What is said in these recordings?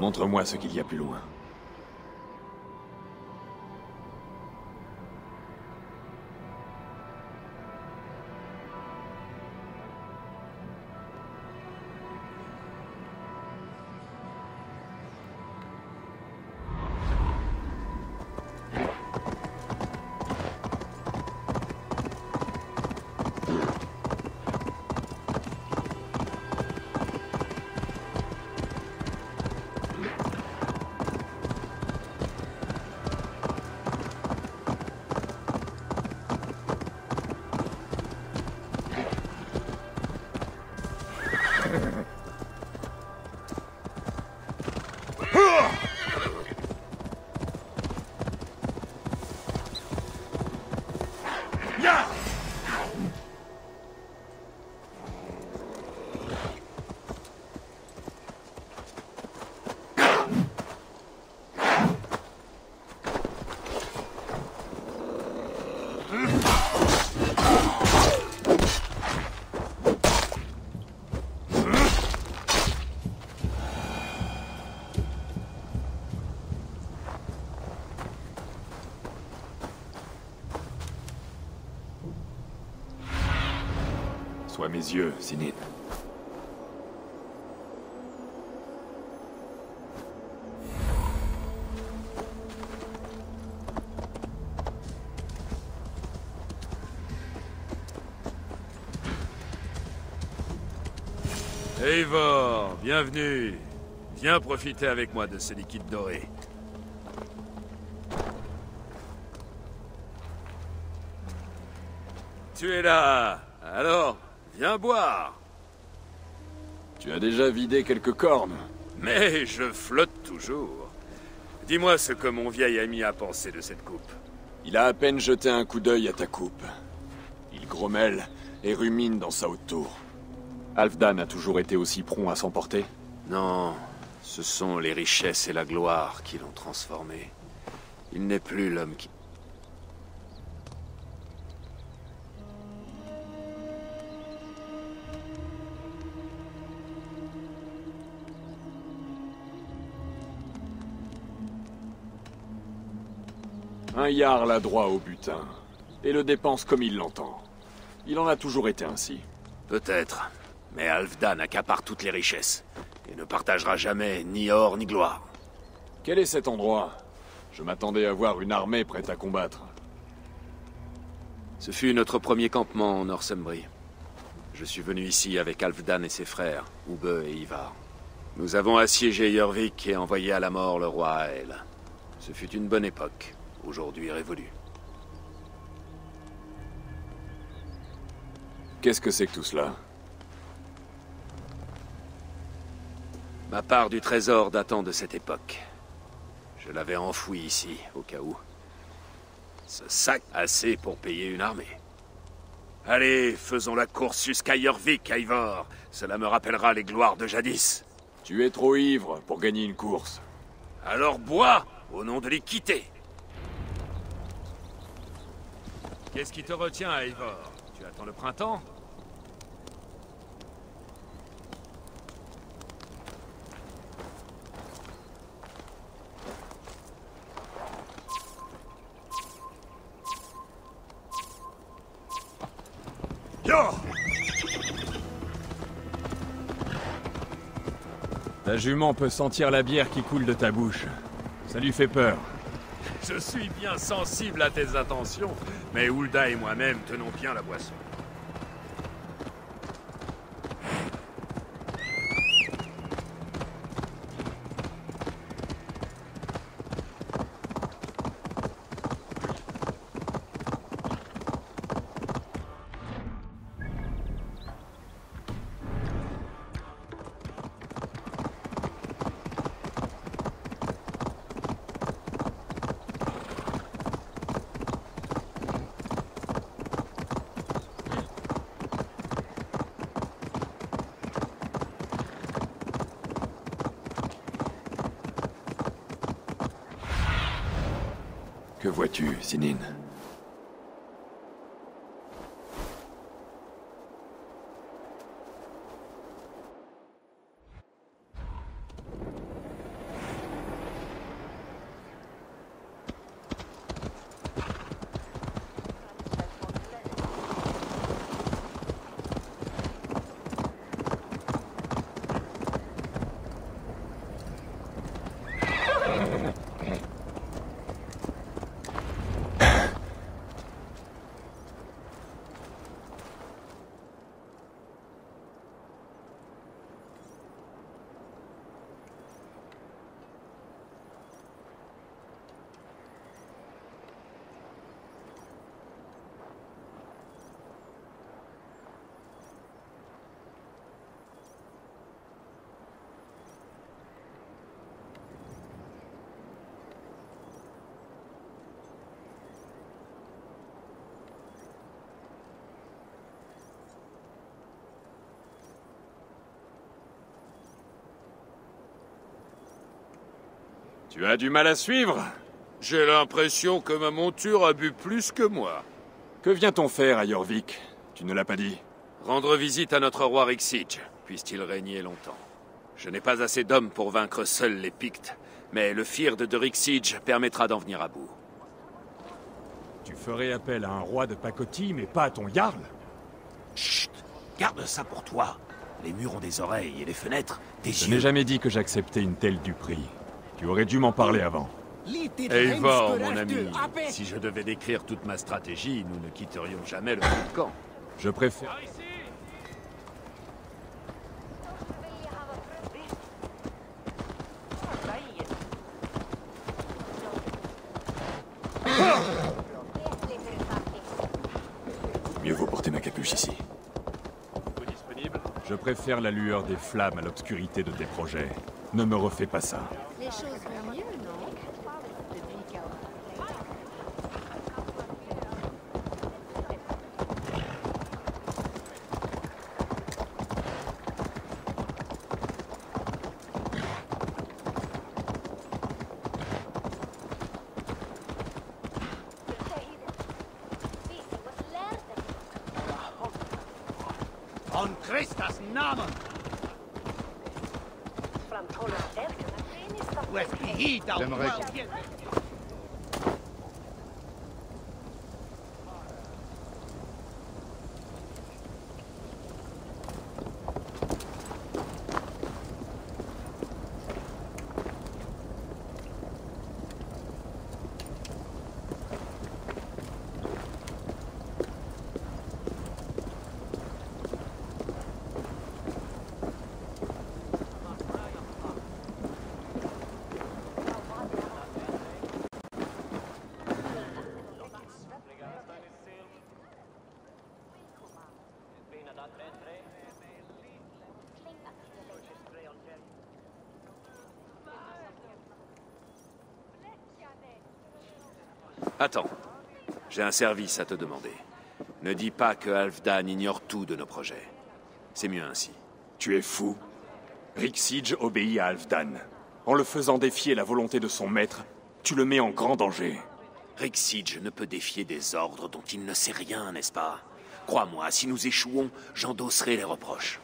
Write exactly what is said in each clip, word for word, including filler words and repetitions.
Montre-moi ce qu'il y a plus loin. Sois mes yeux, Sinine. Eivor, bienvenue. Viens profiter avec moi de ce liquide doré. Tu es là. Alors, viens boire. Tu as déjà vidé quelques cornes. Mais je flotte toujours. Dis-moi ce que mon vieil ami a pensé de cette coupe. Il a à peine jeté un coup d'œil à ta coupe. Il grommelle et rumine dans sa haute tour. Halfdan a toujours été aussi prompt à s'emporter? Non, ce sont les richesses et la gloire qui l'ont transformé. Il n'est plus l'homme qui... Un Jarl a droit au butin, et le dépense comme il l'entend. Il en a toujours été ainsi. Peut-être, mais Halfdan accapare toutes les richesses, et ne partagera jamais ni or ni gloire. Quel est cet endroit? Je m'attendais à voir une armée prête à combattre. Ce fut notre premier campement en Northumbrie. Je suis venu ici avec Halfdan et ses frères, Ubbe et Ivar. Nous avons assiégé Jorvik et envoyé à la mort le roi Ael. Ce fut une bonne époque, aujourd'hui révolue. Qu'est-ce que c'est que tout cela? Ma part du trésor datant de cette époque. Je l'avais enfoui ici, au cas où. Ce sac, assez pour payer une armée. Allez, faisons la course jusqu'à Jorvik, Eivor. Cela me rappellera les gloires de jadis. Tu es trop ivre pour gagner une course. Alors bois, au nom de l'équité. Qu'est-ce qui te retient, Eivor? Tu attends le printemps? Ta jument peut sentir la bière qui coule de ta bouche. Ça lui fait peur. Je suis bien sensible à tes intentions, mais Hulda et moi-même tenons bien la boisson. Que vois-tu, Sinine? Tu as du mal à suivre? J'ai l'impression que ma monture a bu plus que moi. Que vient-on faire à Jorvik? Tu ne l'as pas dit. Rendre visite à notre roi Rixige, puisse-t-il régner longtemps. Je n'ai pas assez d'hommes pour vaincre seuls les Pictes, mais le Fyrd de Rixige permettra d'en venir à bout. Tu ferais appel à un roi de pacotille, mais pas à ton Jarl? Chut! Garde ça pour toi. Les murs ont des oreilles et les fenêtres, des Je yeux. n'ai jamais dit que j'acceptais une telle duperie. Tu aurais dû m'en parler avant. Eivor, mon ami, si je devais décrire toute ma stratégie, nous ne quitterions jamais le fond de camp. Je préfère... Mieux vaut porter ma capuche ici. Je préfère la lueur des flammes à l'obscurité de tes projets. Ne me refais pas ça. Les choses vont mieux, non? En Christus Namen! J'aimerais... Attends, j'ai un service à te demander. Ne dis pas que Halfdan ignore tout de nos projets. C'est mieux ainsi. Tu es fou. Rixige obéit à Halfdan. En le faisant défier la volonté de son maître, tu le mets en grand danger. Rixige ne peut défier des ordres dont il ne sait rien, n'est-ce pas? Crois-moi, si nous échouons, j'endosserai les reproches.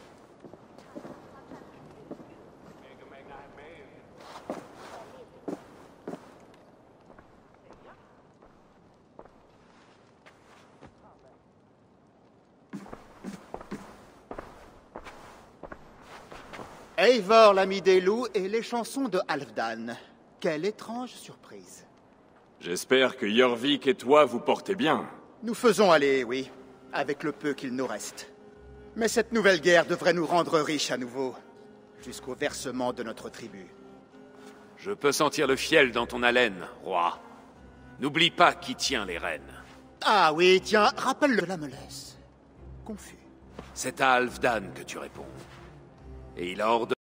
Eivor, l'ami des loups, et les chansons de Halfdan. Quelle étrange surprise. J'espère que Jorvik et toi vous portez bien. Nous faisons aller, oui, avec le peu qu'il nous reste. Mais cette nouvelle guerre devrait nous rendre riches à nouveau, jusqu'au versement de notre tribu. Je peux sentir le fiel dans ton haleine, roi. N'oublie pas qui tient les rênes. Ah oui, tiens, rappelle-le, la me laisse confus. C'est à Halfdan que tu réponds. Et il a ordonné